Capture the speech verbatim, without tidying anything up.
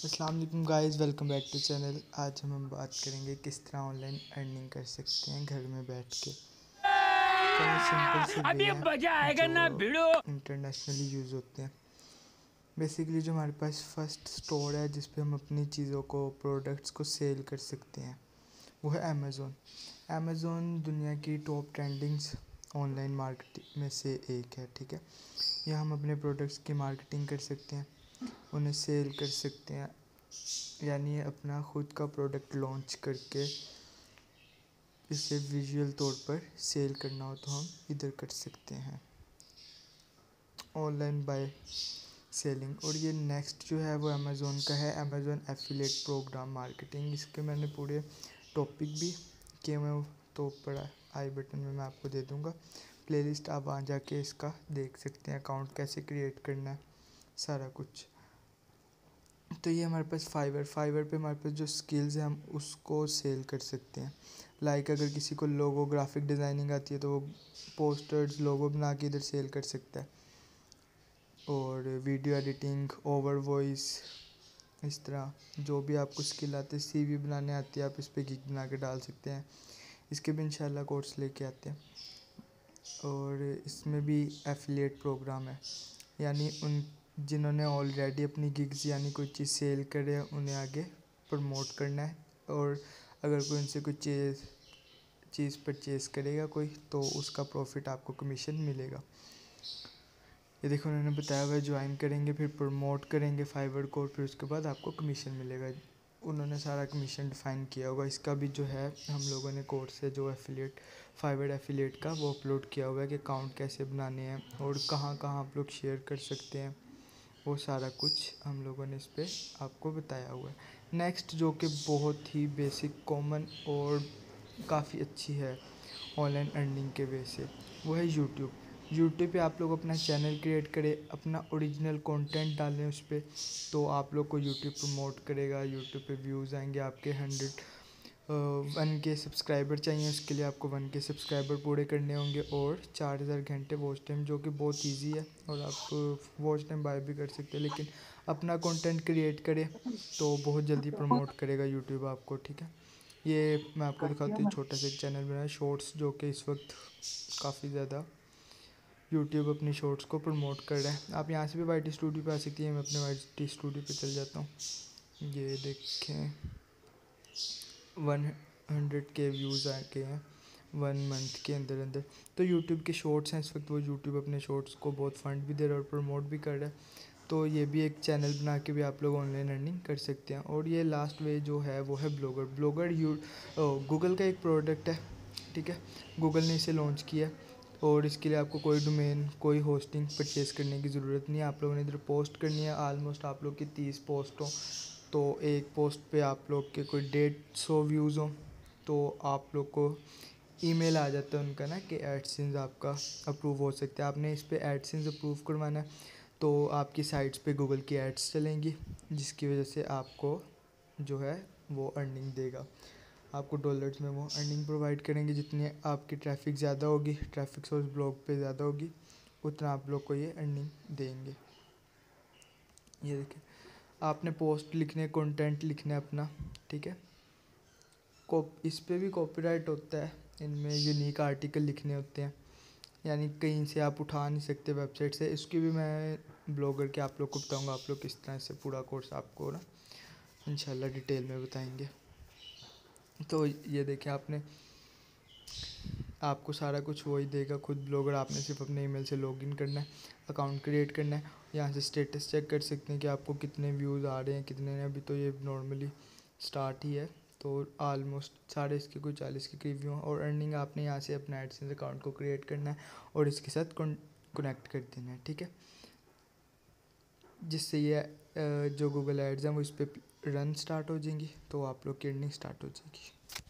अस्सलाम वालेकुम guys, welcome back to channel. आज हम हम बात करेंगे किस तरह ऑनलाइन अर्निंग कर सकते हैं घर में बैठ के। कई सिंपल से वे हैं जो इंटरनेशनली यूज़ होते हैं। बेसिकली जो हमारे पास फर्स्ट स्टोर है जिस पे हम अपनी चीज़ों को, प्रोडक्ट्स को सेल कर सकते हैं, वो है अमेज़ोन। अमेज़ोन दुनिया की टॉप ट्रेंडिंग्स ऑनलाइन मार्केटिंग में से एक है, ठीक है। यहाँ हम अपने प्रोडक्ट्स की मार्केटिंग कर सकते हैं, उन्हें सेल कर सकते हैं, यानी अपना ख़ुद का प्रोडक्ट लॉन्च करके इसे विजुअल तौर पर सेल करना हो तो हम इधर कर सकते हैं, ऑनलाइन बाय सेलिंग। और ये नेक्स्ट जो है वो अमेज़ोन का है, अमेज़ोन एफिलिएट प्रोग्राम मार्केटिंग। इसके मैंने पूरे टॉपिक भी किए हुए, तो ऊपर आई बटन में मैं आपको दे दूँगा प्लेलिस्ट, आप वहाँ जाके इसका देख सकते हैं, अकाउंट कैसे क्रिएट करना है, सारा कुछ। तो ये हमारे पास फाइवर फाइवर पे हमारे पास जो स्किल्स हैं हम उसको सेल कर सकते हैं। लाइक अगर किसी को लोगो ग्राफिक डिज़ाइनिंग आती है तो वो पोस्टर्स लोगो बना के इधर सेल कर सकता है। और वीडियो एडिटिंग, ओवर वॉइस, इस तरह जो भी आपको स्किल आते हैं, सीवी बनाने आती है, आप इस पर गिग बना के डाल सकते हैं। इसके भी इंशाल्लाह कोर्स लेके आते हैं। और इसमें भी एफिलिएट प्रोग्राम है, यानी उन जिन्होंने ऑलरेडी अपनी गिग्स यानी कोई चीज़ सेल करे उन्हें आगे प्रमोट करना है। और अगर कोई उनसे कोई चीज़ चीज़ परचेज़ करेगा कोई, तो उसका प्रॉफिट आपको कमीशन मिलेगा। ये देखो उन्होंने बताया हुआ है, ज्वाइन करेंगे, फिर प्रमोट करेंगे फाइवर को, और फिर उसके बाद आपको कमीशन मिलेगा। उन्होंने सारा कमीशन डिफ़ाइन किया होगा। इसका भी जो है हम लोगों ने कोर्स है जो एफिलिएट फाइवर एफिलिएट का, वो अपलोड किया हुआ है कि अकाउंट कैसे बनाने हैं और कहाँ कहाँ आप लोग शेयर कर सकते हैं, वो सारा कुछ हम लोगों ने इस पर आपको बताया हुआ है। नेक्स्ट जो कि बहुत ही बेसिक, कॉमन और काफ़ी अच्छी है ऑनलाइन अर्निंग के वे से, वो है यूट्यूब। यूट्यूब पे आप लोग अपना चैनल क्रिएट करें, अपना ओरिजिनल कंटेंट डालें उस पर, तो आप लोग को यूट्यूब प्रमोट करेगा, यूट्यूब पे व्यूज़ आएंगे आपके। हंड्रेड वन के सब्सक्राइबर चाहिए, उसके लिए आपको वन के सब्सक्राइबर पूरे करने होंगे, और चार हज़ार घंटे वॉच टाइम, जो कि बहुत इजी है। और आप वॉच टाइम बाय भी कर सकते हैं, लेकिन अपना कंटेंट क्रिएट करें तो बहुत जल्दी प्रमोट करेगा यूट्यूब आपको, ठीक है। ये मैं आपको दिखाती हूँ, छोटा सा एक चैनल बनाया शॉर्ट्स, जो कि इस वक्त काफ़ी ज़्यादा यूट्यूब अपनी शॉर्ट्स को प्रमोट कर रहा है। आप यहाँ से भी वाई टी स्टूडियो पे आ सकती हैं, मैं अपने वाई टी स्टूडियो पे चल जाता हूँ। ये देखें, वन हंड्रेड के व्यूज़ आ गए हैं वन मंथ के अंदर अंदर। तो यूट्यूब के शॉर्ट्स हैं इस वक्त, वो यूट्यूब अपने शॉर्ट्स को बहुत फंड भी दे रहा है और प्रमोट भी कर रहा है। तो ये भी एक चैनल बना के भी आप लोग ऑनलाइन अर्निंग कर सकते हैं। और ये लास्ट वे जो है वो है ब्लॉगर। ब्लॉगर यू गूगल का एक प्रोडक्ट है, ठीक है। गूगल ने इसे लॉन्च किया, और इसके लिए आपको कोई डोमेन, कोई होस्टिंग परचेज़ करने की ज़रूरत नहीं है। आप लोगों ने इधर पोस्ट करनी है, आलमोस्ट आप लोग की तीस पोस्ट हो, तो एक पोस्ट पे आप लोग के कोई डेढ़ सौ व्यूज़ हों, तो आप लोग को ईमेल आ जाता है उनका ना कि एडसेंस आपका अप्रूव हो सकता है। आपने इस पे एडसेंस अप्रूव करवाना है, तो आपकी साइट्स पे गूगल की एड्स चलेंगी, जिसकी वजह से आपको जो है वो अर्निंग देगा। आपको डॉलर्स में वो अर्निंग प्रोवाइड करेंगे। जितनी आपकी ट्रैफिक ज़्यादा होगी, ट्रैफिक सोर्स ब्लॉग पे ज़्यादा होगी, उतना आप लोग को ये अर्निंग देंगे। ये देखिए, आपने पोस्ट लिखने, कंटेंट लिखना अपना, ठीक है। कॉप इस पे भी कॉपीराइट होता है, इनमें यूनिक आर्टिकल लिखने होते हैं, यानी कहीं से आप उठा नहीं सकते वेबसाइट से। इसकी भी मैं ब्लॉगर के आप लोग को बताऊंगा, आप लोग किस तरह से पूरा कोर्स आपको ना इंशाल्लाह डिटेल में बताएंगे। तो ये देखें, आपने आपको सारा कुछ वही देगा खुद ब्लॉगर। आपने सिर्फ अपने ईमेल से लॉगिन करना है, अकाउंट क्रिएट करना है, यहाँ से स्टेटस चेक कर सकते हैं कि आपको कितने व्यूज़ आ रहे हैं, कितने नहीं। अभी तो ये नॉर्मली स्टार्ट ही है, तो आलमोस्ट साढ़े इसके कोई चालीस के करीब व्यू हैं। और अर्निंग आपने यहाँ से अपना एडसेंस अकाउंट को क्रिएट करना है और इसके साथ कनेक्ट कर देना है, ठीक है। जिससे ये जो गूगल एड्स हैं वो इस पर रन स्टार्ट हो जाएंगी, तो आप लोग की अर्निंग स्टार्ट हो जाएगी।